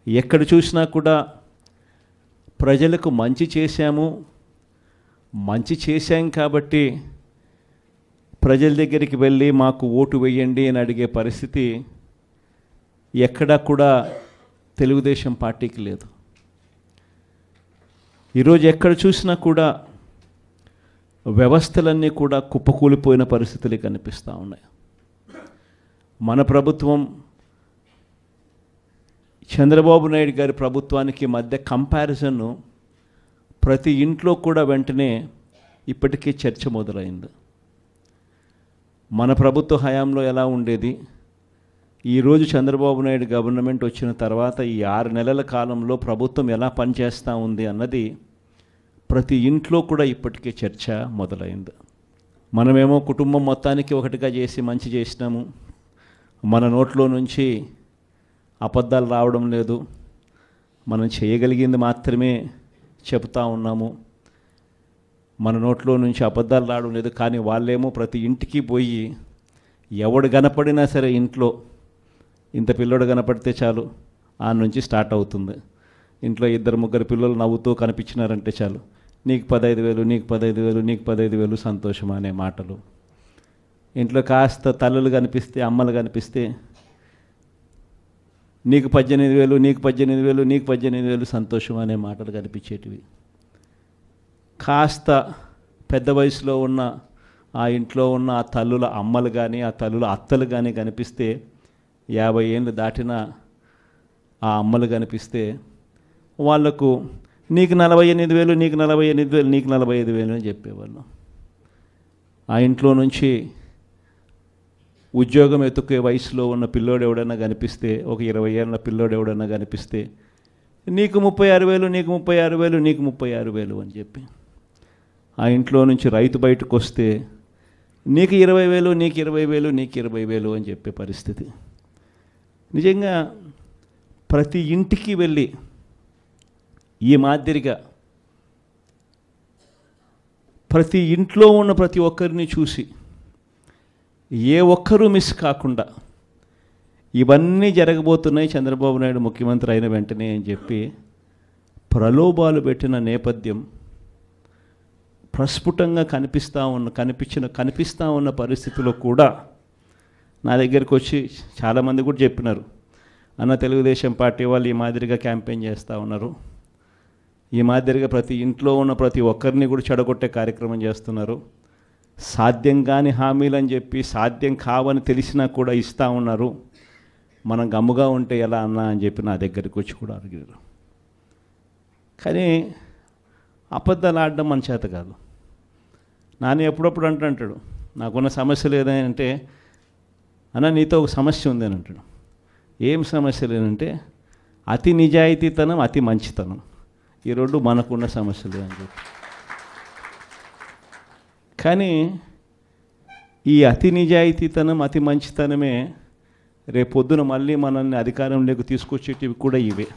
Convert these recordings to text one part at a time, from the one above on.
ఎక్కడ చూసినా కూడా ప్రజలకు మంచి చేశాం కాబట్టి ప్రజల దగ్గరికి వెళ్ళి మాకు ఓటు వేయండి అని అడిగే పరిస్థితి ఎక్కడా కూడా తెలుగుదేశం పార్టీకి లేదు. ఈరోజు ఎక్కడ చూసినా కూడా వ్యవస్థలన్నీ కూడా కుప్పకూలిపోయిన పరిస్థితులు కనిపిస్తూ ఉన్నాయి. మన ప్రభుత్వం చంద్రబాబు నాయుడు గారి ప్రభుత్వానికి మధ్య కంపారిజన్ ప్రతి ఇంట్లో కూడా వెంటనే ఇప్పటికే చర్చ మొదలైంది. మన ప్రభుత్వ హయాంలో ఎలా ఉండేది, ఈరోజు చంద్రబాబు నాయుడు గవర్నమెంట్ వచ్చిన తర్వాత ఈ 6 నెలల కాలంలో ప్రభుత్వం ఎలా పనిచేస్తూ ఉంది అన్నది ప్రతి ఇంట్లో కూడా ఇప్పటికే చర్చ మొదలైంది. మనమేమో కుటుంబం మొత్తానికి ఒకటిగా చేసి మంచి చేసినాము, మన నోట్లో నుంచి అబద్ధాలు రావడం లేదు, మనం చేయగలిగింది మాత్రమే చెప్తా ఉన్నాము, మన నోట్లో నుంచి అబద్ధాలు రావడం లేదు. కానీ వాళ్ళేమో ప్రతి ఇంటికి పోయి ఎవడు కనపడినా సరే ఇంట్లో ఇంత పిల్లోడు కనపడితే చాలు ఆ నుంచి స్టార్ట్ అవుతుంది. ఇంట్లో 2-3 పిల్లలు నవ్వుతూ కనిపించినారంటే చాలు, నీకు 15,000, నీకు 15,000, నీకు 15,000 సంతోషం అనే మాటలు. ఇంట్లో కాస్త తల్లులు కనిపిస్తే, అమ్మలు కనిపిస్తే నీకు 18,000, నీకు 18,000, నీకు 18,000 సంతోషం అనే మాటలు కనిపించేటివి. కాస్త పెద్ద వయసులో ఉన్న ఆ ఇంట్లో ఉన్న ఆ తల్లుల అమ్మలు కానీ ఆ తల్లుల అత్తలు కానీ కనిపిస్తే, 50 ఏళ్ళు దాటిన ఆ అమ్మలు కనిపిస్తే వాళ్లకు నీకు 48,000, నీకు 48,000, నీకు 45,000 అని చెప్పేవాళ్ళు. ఆ ఇంట్లో నుంచి ఉద్యోగం ఎత్తుకే వయసులో ఉన్న పిల్లోడు ఎవడన్నా కనిపిస్తే, ఒక 20 ఏళ్ళ పిల్లోడు ఎవడన్నా కనిపిస్తే నీకు 36,000, నీకు 36,000, నీకు 36,000 అని చెప్పి, ఆ ఇంట్లో నుంచి రైతు బయటకు వస్తే నీకు 20,000, నీకు 20,000, నీకు 20,000 అని చెప్పే పరిస్థితి. నిజంగా ప్రతి ఇంటికి వెళ్ళి ఈ మాదిరిగా ప్రతి ఇంట్లో ఉన్న ప్రతి ఒక్కరిని చూసి ఏ ఒక్కరూ మిస్ కాకుండా ఇవన్నీ జరగబోతున్నాయి చంద్రబాబు నాయుడు ముఖ్యమంత్రి అయిన వెంటనే అని చెప్పి ప్రలోభాలు పెట్టిన నేపథ్యం ప్రస్ఫుటంగా కనిపిస్తూ ఉన్న పరిస్థితిలో కూడా నా దగ్గరికి వచ్చి చాలామంది కూడా చెప్పినారు, అన్న తెలుగుదేశం పార్టీ వాళ్ళు ఈ మాదిరిగా క్యాంపెయిన్ చేస్తూ ఉన్నారు, ఈ మాదిరిగా ప్రతి ఇంట్లో ఉన్న ప్రతి ఒక్కరిని కూడా చెడగొట్టే కార్యక్రమం చేస్తున్నారు, సాధ్యం కాని హామీలు అని చెప్పి సాధ్యం కావని తెలిసినా కూడా ఇస్తూ ఉన్నారు, మనం గమ్ముగా ఉంటే ఎలా అన్నా అని చెప్పి నా దగ్గరికి వచ్చి కూడా అడిగారు. కానీ అబద్ధాలు ఆడడం మన చేత కాదు. నాని ఎప్పుడప్పుడు అంటాడు, నాకున్న సమస్య లేదంటే, అన్న నీతో ఒక సమస్య ఉంది అని అంటాడు. ఏం సమస్య లేదంటే అతి నిజాయితీతనం, అతి మంచితనం, ఈ రెండు మనకున్న సమస్యలు అని చెప్పి. కానీ ఈ అతి నిజాయితీతనం, అతి మంచితనమే రేపొద్దున మళ్ళీ మనల్ని అధికారంలోకి తీసుకొచ్చేటివి కూడా ఇవే.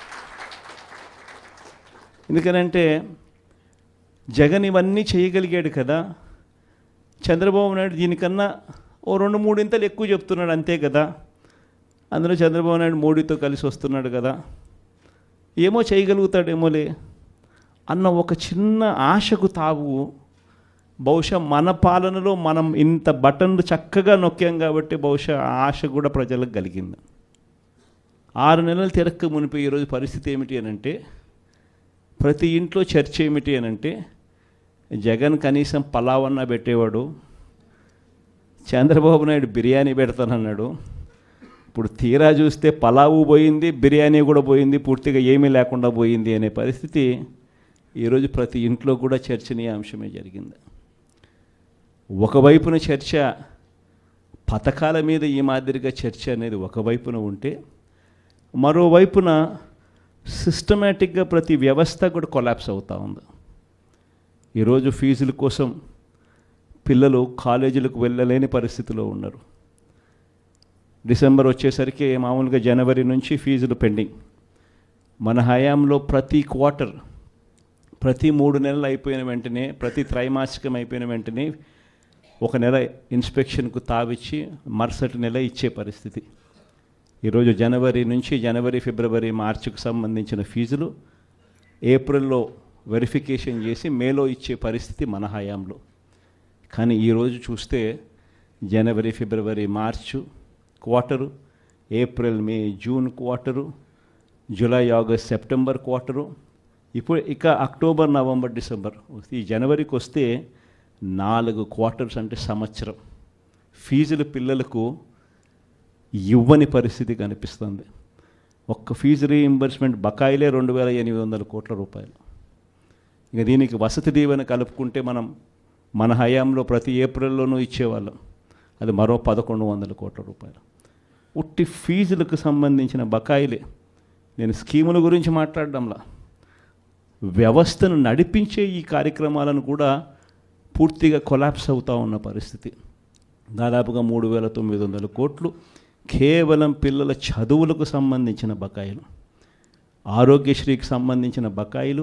ఎందుకనంటే జగన్ ఇవన్నీ చేయగలిగాడు కదా, చంద్రబాబు నాయుడు దీనికన్నా ఓ 2-3 ఇంతలు ఎక్కువ చెప్తున్నాడు అంతే కదా, అందులో చంద్రబాబు నాయుడు మోడీతో కలిసి వస్తున్నాడు కదా, ఏమో చేయగలుగుతాడేమోలే అన్న ఒక చిన్న ఆశకు తావు బహుశా మన పాలనలో మనం ఇంత బటన్లు చక్కగా నొక్కాం కాబట్టి బహుశా ఆశ కూడా ప్రజలకు కలిగింది. 6 నెలలు తిరక్క మునిపి ఈరోజు పరిస్థితి ఏమిటి అనంటే, ప్రతి ఇంట్లో చర్చ ఏమిటి అనంటే, జగన్ కనీసం పలావన్నా పెట్టేవాడు, చంద్రబాబు నాయుడు బిర్యానీ పెడతానన్నాడు, ఇప్పుడు తీరా చూస్తే పలావు పోయింది, బిర్యానీ కూడా పోయింది, పూర్తిగా ఏమీ లేకుండా పోయింది అనే పరిస్థితి ఈరోజు ప్రతి ఇంట్లో కూడా చర్చనీయాంశమే జరిగింది. ఒకవైపున చర్చ పథకాల మీద ఈ మాదిరిగా చర్చ అనేది ఒకవైపున ఉంటే, మరోవైపున సిస్టమేటిక్గా ప్రతి వ్యవస్థ కూడా కొలాప్స్ అవుతూ ఉంది. ఈరోజు ఫీజుల కోసం పిల్లలు కాలేజీలకు వెళ్ళలేని పరిస్థితిలో ఉన్నారు. డిసెంబర్ వచ్చేసరికి మామూలుగా జనవరి నుంచి ఫీజులు పెండింగ్. మన హయాంలో ప్రతి క్వార్టర్, ప్రతి 3 నెలలు అయిపోయిన వెంటనే, ప్రతి త్రైమాసికం అయిపోయిన వెంటనే 1 నెల ఇన్స్పెక్షన్కు తావిచ్చి మరుసటి నెల ఇచ్చే పరిస్థితి. ఈరోజు జనవరి ఫిబ్రవరి మార్చికి సంబంధించిన ఫీజులు ఏప్రిల్లో వెరిఫికేషన్ చేసి మేలో ఇచ్చే పరిస్థితి మన హయాంలో. కానీ ఈరోజు చూస్తే జనవరి ఫిబ్రవరి March quarter, April May June quarter, July August September quarter, ఇప్పుడు ఇక అక్టోబర్ నవంబర్ డిసెంబర్. ఈ జనవరికి వస్తే 4 క్వార్టర్స్ అంటే సంవత్సరం ఫీజులు పిల్లలకు ఇవ్వని పరిస్థితి కనిపిస్తుంది. ఒక్క ఫీజు రీయింబర్స్మెంట్ బకాయిలే 2,800 కోట్ల రూపాయలు. ఇక దీనికి వసతి దీవెన కలుపుకుంటే మన హయాంలో ప్రతి ఏప్రిల్లోనూ ఇచ్చేవాళ్ళం, అది మరో 1,100 కోట్ల రూపాయలు. ఉట్టి ఫీజులకు సంబంధించిన బకాయిలే. నేను స్కీముల గురించి మాట్లాడడంలా, వ్యవస్థను నడిపించే ఈ కార్యక్రమాలను కూడా పూర్తిగా కొలాప్స్ అవుతూ ఉన్న పరిస్థితి. దాదాపుగా 3,900 కోట్లు కేవలం పిల్లల చదువులకు సంబంధించిన బకాయిలు. ఆరోగ్యశ్రీకి సంబంధించిన బకాయిలు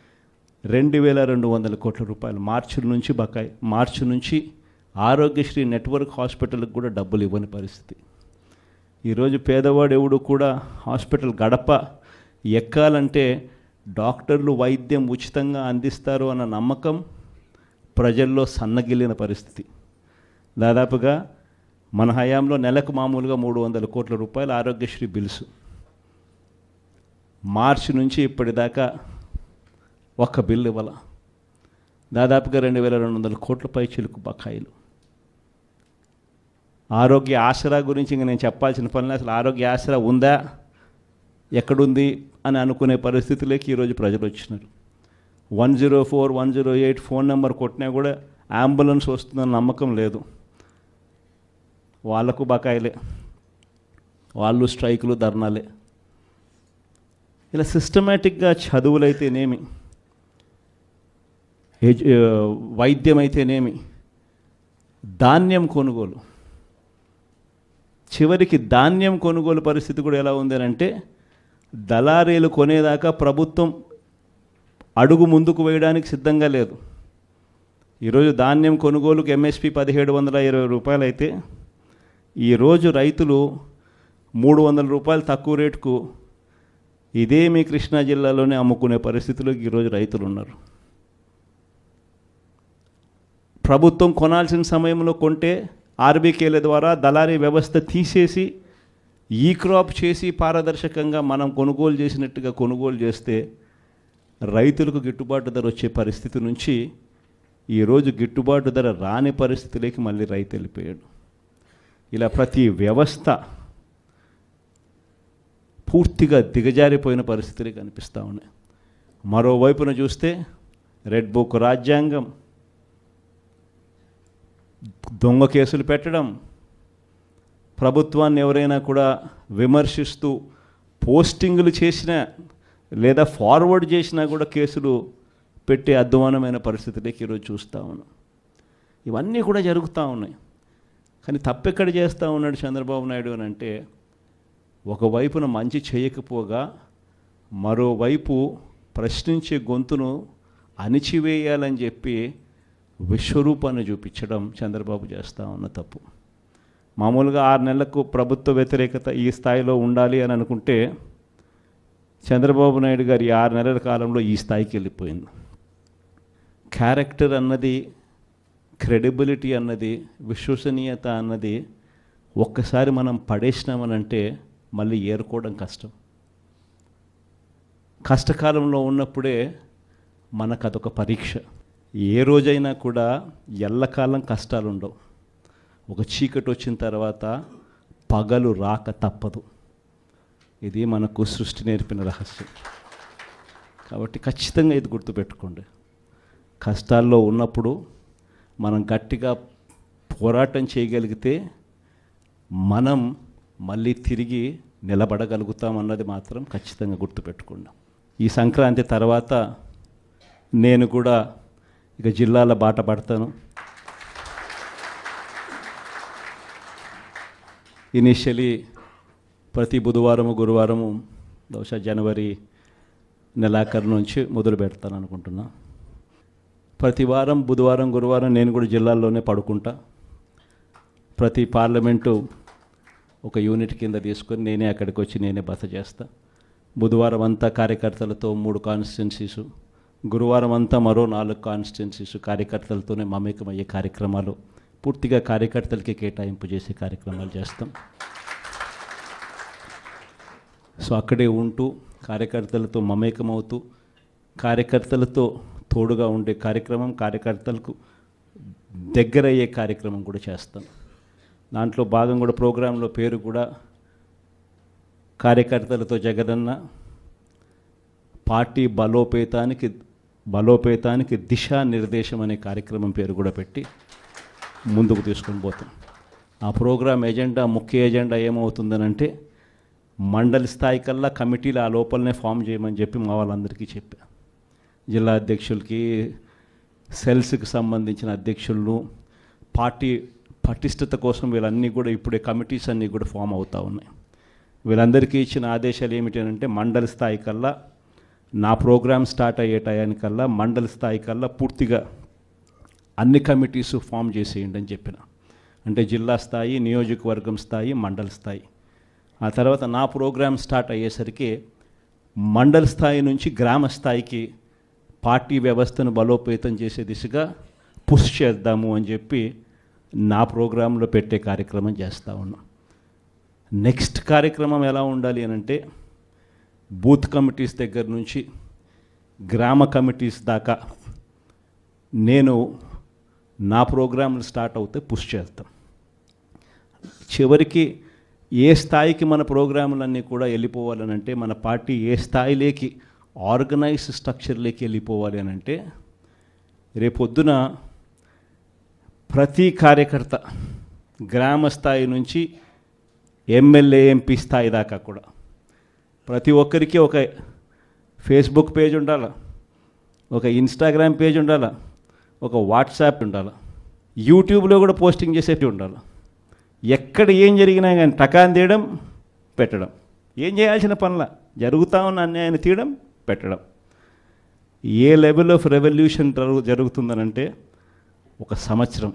2,200 కోట్ల రూపాయలు మార్చి నుంచి ఆరోగ్యశ్రీ నెట్వర్క్ హాస్పిటల్కి కూడా డబ్బులు ఇవ్వని పరిస్థితి. ఈరోజు పేదవాడు ఎవడు కూడా హాస్పిటల్ గడప ఎక్కాలంటే డాక్టర్లు వైద్యం ఉచితంగా అందిస్తారు అన్న నమ్మకం ప్రజల్లో సన్నగిల్లిన పరిస్థితి. దాదాపుగా మన హయాంలో నెలకు మామూలుగా 300 కోట్ల రూపాయలు ఆరోగ్యశ్రీ బిల్స్. మార్చి నుంచి ఇప్పటిదాకా ఒక్క బిల్లు ఇవ్వాల. దాదాపుగా 2,200 కోట్ల పైచిలుకు బకాయిలు. ఆరోగ్య ఆసరా గురించి ఇంక నేను చెప్పాల్సిన పని, అసలు ఆరోగ్య ఆసరా ఉందా, ఎక్కడుంది అని అనుకునే పరిస్థితిలోకి ఈరోజు ప్రజలు వచ్చినారు. 104, 108 ఫోన్ నెంబర్ కొట్టినా కూడా అంబులెన్స్ వస్తుందన్న నమ్మకం లేదు. వాళ్లకు బకాయిలే, వాళ్ళు స్ట్రైకులు, ధర్నాలే. ఇలా సిస్టమేటిక్గా చదువులైతేనేమి, వైద్యం అయితేనేమి, ధాన్యం కొనుగోలు, చివరికి ధాన్యం కొనుగోలు పరిస్థితి కూడా ఎలా ఉంది అంటే దళారీలు కొనేదాకా ప్రభుత్వం అడుగు ముందుకు వేయడానికి సిద్ధంగా లేదు. ఈరోజు ధాన్యం కొనుగోలుకు ఎంఎస్పి 1,720 రూపాయలు అయితే ఈరోజు రైతులు 300 రూపాయలు తక్కువ రేటుకు ఇదే మీ కృష్ణా జిల్లాలోనే అమ్ముకునే పరిస్థితిలో ఈరోజు రైతులు ఉన్నారు. ప్రభుత్వం కొనాల్సిన సమయంలో కొంటే ఆర్బీకేల ద్వారా దళారీ వ్యవస్థ తీసేసి ఈ క్రాప్ చేసి పారదర్శకంగా మనం కొనుగోలు చేసినట్టుగా కొనుగోలు చేస్తే రైతులకు గిట్టుబాటు ధర వచ్చే పరిస్థితి నుంచి ఈరోజు గిట్టుబాటు ధర రాని పరిస్థితిలోకి మళ్ళీ రైతు వెళ్ళిపోయాడు. ఇలా ప్రతి వ్యవస్థ పూర్తిగా దిగజారిపోయిన పరిస్థితులే కనిపిస్తూ ఉన్నాయి. మరోవైపున చూస్తే రెడ్ బుక్ రాజ్యాంగం, దొంగ కేసులు పెట్టడం, ప్రభుత్వాన్ని ఎవరైనా కూడా విమర్శిస్తూ పోస్టింగులు చేసినా లేదా ఫార్వర్డ్ చేసినా కూడా కేసులు పెట్టే అధ్వానమైన పరిస్థితులకి ఈరోజు చూస్తూ ఉన్నాం. ఇవన్నీ కూడా జరుగుతూ ఉన్నాయి. కానీ తప్పెక్కడ చేస్తూ ఉన్నాడు చంద్రబాబు నాయుడు అని అంటే, ఒకవైపున మంచి చేయకపోగా మరోవైపు ప్రశ్నించే గొంతును అణిచివేయాలని చెప్పి విశ్వరూపాన్ని చూపించడం చంద్రబాబు చేస్తూ ఉన్న తప్పు. మామూలుగా 6 నెలలకు ప్రభుత్వ వ్యతిరేకత ఈ స్థాయిలో ఉండాలి అని అనుకుంటే చంద్రబాబు నాయుడు గారి 6 నెలల కాలంలో ఈ స్థాయికి వెళ్ళిపోయింది. క్యారెక్టర్ అన్నది, క్రెడిబిలిటీ అన్నది, విశ్వసనీయత అన్నది ఒక్కసారి మనం పడేసినామనంటే మళ్ళీ ఏరుకోవడం కష్టం. కష్టకాలంలో ఉన్నప్పుడే మనకు అదొక పరీక్ష. ఏ రోజైనా కూడా ఎల్లకాలం కష్టాలు ఉండవు. ఒక చీకటి వచ్చిన తర్వాత పగలు రాక తప్పదు. ఇది మనకు సృష్టి నేర్పిన రహస్యం. కాబట్టి ఖచ్చితంగా ఇది గుర్తుపెట్టుకోండి. కష్టాల్లో ఉన్నప్పుడు మనం గట్టిగా పోరాటం చేయగలిగితే మనం మళ్ళీ తిరిగి నిలబడగలుగుతామన్నది మాత్రం ఖచ్చితంగా గుర్తుపెట్టుకోండి. ఈ సంక్రాంతి తర్వాత నేను కూడా ఇక జిల్లాల బాట పడతాను. ఇనిషియలీ ప్రతి బుధవారము గురువారము బహుశా జనవరి నెలాఖరు నుంచి మొదలు పెడతాను అనుకుంటున్నా. ప్రతి వారం బుధవారం గురువారం నేను కూడా జిల్లాల్లోనే పడుకుంటా. ప్రతి పార్లమెంటు ఒక యూనిట్ కింద తీసుకొని నేనే అక్కడికి వచ్చి నేనే బస చేస్తా. బుధవారం అంతా కార్యకర్తలతో 3 కాన్స్టిట్యున్సీసు, గురువారం అంతా మరో 4 కాన్స్టిట్యున్సీసు కార్యకర్తలతోనే మమేకమయ్యే కార్యక్రమాలు, పూర్తిగా కార్యకర్తలకి కేటాయింపు చేసే కార్యక్రమాలు చేస్తాం. సో అక్కడే ఉంటూ కార్యకర్తలతో మమేకమవుతూ కార్యకర్తలతో తోడుగా ఉండే కార్యక్రమం, కార్యకర్తలకు దగ్గరయ్యే కార్యక్రమం కూడా చేస్తాం. దాంట్లో భాగం కూడా ప్రోగ్రాంలో పేరు కూడా కార్యకర్తలతో జగనన్న పార్టీ బలోపేతానికి దిశానిర్దేశం అనే కార్యక్రమం పేరు కూడా పెట్టి ముందుకు తీసుకొని పోతాం. ఆ ప్రోగ్రాం ఎజెండా, ముఖ్య ఎజెండా ఏమవుతుందనంటే మండలి స్థాయి కల్లా కమిటీలు ఆ లోపలనే ఫామ్ చేయమని చెప్పి మా వాళ్ళందరికీ చెప్పా. జిల్లా అధ్యక్షులకి, సెల్స్కి సంబంధించిన అధ్యక్షులను, పార్టీ పటిష్టత కోసం వీళ్ళన్నీ కూడా ఇప్పుడే కమిటీస్ అన్నీ కూడా ఫామ్ అవుతూ ఉన్నాయి. వీళ్ళందరికీ ఇచ్చిన ఆదేశాలు ఏమిటంటే మండలి స్థాయి కల్లా, నా ప్రోగ్రామ్ స్టార్ట్ అయ్యే టయానికల్లా మండలి స్థాయి కల్లా పూర్తిగా అన్ని కమిటీస్ ఫామ్ చేసేయండి అని చెప్పిన. అంటే జిల్లా స్థాయి, నియోజకవర్గం స్థాయి, మండలి స్థాయి. ఆ తర్వాత నా ప్రోగ్రామ్ స్టార్ట్ అయ్యేసరికి మండల స్థాయి నుంచి గ్రామ స్థాయికి పార్టీ వ్యవస్థను బలోపేతం చేసే దిశగా పుష్ చేద్దాము అని చెప్పి నా ప్రోగ్రాంలో పెట్టే కార్యక్రమం చేస్తూ ఉన్నాం. నెక్స్ట్ కార్యక్రమం ఎలా ఉండాలి అని అంటే బూత్ కమిటీస్ దగ్గర నుంచి గ్రామ కమిటీస్ దాకా నేను నా ప్రోగ్రాంలు స్టార్ట్ అవుతే పుష్ చేస్తాం. చివరికి ఏ స్థాయికి మన ప్రోగ్రాములన్నీ కూడా వెళ్ళిపోవాలని అంటే, మన పార్టీ ఏ స్థాయిలోకి ఆర్గనైజ్ స్ట్రక్చర్లోకి వెళ్ళిపోవాలి అని అంటే, రేపొద్దున ప్రతి కార్యకర్త గ్రామ స్థాయి నుంచి ఎమ్మెల్యే, ఎంపీ స్థాయి దాకా కూడా ప్రతి ఒక్కరికి ఒక ఫేస్బుక్ పేజ్ ఉండాలి, ఒక ఇన్స్టాగ్రామ్ పేజ్ ఉండాలి, ఒక వాట్సాప్ ఉండాలి, యూట్యూబ్లో కూడా పోస్టింగ్ చేసేవి ఉండాలి. ఎక్కడ ఏం జరిగినా కానీ టకాన్ తీయడం, పెట్టడం, ఏం చేయాల్సిన పనుల జరుగుతూ ఉన్న అన్యాయాన్ని తీయడం, పెట్టడం. ఏ లెవెల్ ఆఫ్ రెవల్యూషన్ జరుగుతుందనంటే ఒక సంవత్సరం,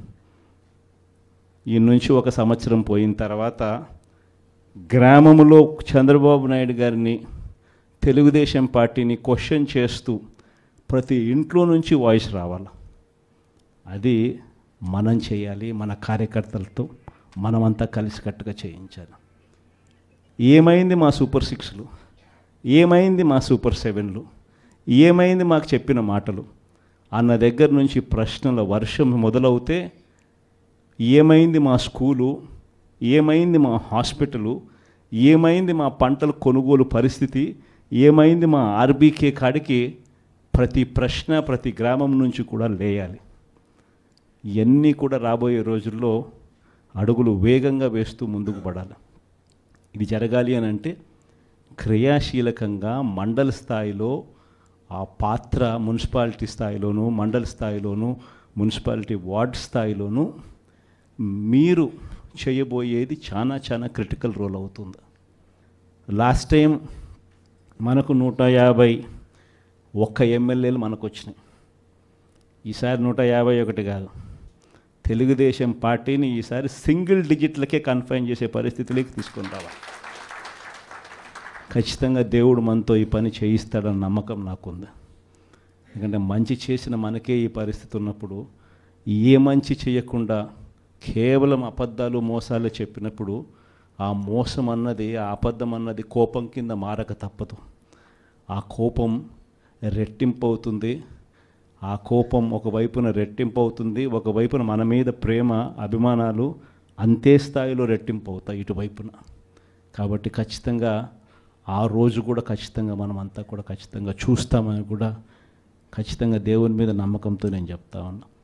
ఈ నుంచి ఒక సంవత్సరం పోయిన తర్వాత గ్రామంలో చంద్రబాబు నాయుడు గారిని, తెలుగుదేశం పార్టీని క్వశ్చన్ చేస్తూ ప్రతి ఇంట్లో నుంచి వాయిస్ రావాలి. అది మనం చేయాలి, మన కార్యకర్తలతో మనమంతా కలిసికట్టుగా చేయించాలి. ఏమైంది మా సూపర్ 6లు, ఏమైంది మా సూపర్ 7లు, ఏమైంది మాకు చెప్పిన మాటలు అన్న దగ్గర నుంచి ప్రశ్నల వర్షం మొదలవుతే, ఏమైంది మా స్కూలు, ఏమైంది మా హాస్పిటలు, ఏమైంది మా పంటల కొనుగోలు పరిస్థితి, ఏమైంది మా ఆర్బీకే కాడికి ప్రతి ప్రశ్న ప్రతి గ్రామం నుంచి కూడా లేయాలి. ఇవన్నీ కూడా రాబోయే రోజుల్లో అడుగులు వేగంగా వేస్తూ ముందుకు పడాలి. ఇది జరగాలి అని అంటే క్రియాశీలకంగా మండల స్థాయిలో ఆ పాత్ర, మున్సిపాలిటీ స్థాయిలోనూ, మండల స్థాయిలోనూ, మున్సిపాలిటీ వార్డ్ స్థాయిలోనూ మీరు చేయబోయేది చాలా చాలా క్రిటికల్ రోల్ అవుతుంది. లాస్ట్ టైం మనకు 151 ఎమ్మెల్యేలు మనకు వచ్చినాయి. ఈసారి 151 కాదు, తెలుగుదేశం పార్టీని ఈసారి సింగిల్ డిజిట్లకే కన్ఫైన్ చేసే పరిస్థితిలోకి తీసుకొని రావాలి. ఖచ్చితంగా దేవుడు మనతో ఈ పని చేయిస్తాడన్న నమ్మకం నాకుంది. ఎందుకంటే మంచి చేసిన మనకే ఈ పరిస్థితి ఉన్నప్పుడు, ఏ మంచి చేయకుండా కేవలం అబద్ధాలు, మోసాలు చెప్పినప్పుడు ఆ మోసం అన్నది, ఆ అబద్ధం అన్నది కోపం కింద మారక తప్పదు. ఆ కోపం రెట్టింపు అవుతుంది. ఆ కోపం ఒకవైపున రెట్టింపు అవుతుంది, ఒకవైపున మన మీద ప్రేమ, అభిమానాలు అంతే స్థాయిలో రెట్టింపు అవుతాయి ఇటువైపున. కాబట్టి ఖచ్చితంగా ఆ రోజు కూడా ఖచ్చితంగా మనం అంతా కూడా ఖచ్చితంగా చూస్తామని కూడా ఖచ్చితంగా దేవుని మీద నమ్మకంతో నేను చెప్తా ఉన్నా.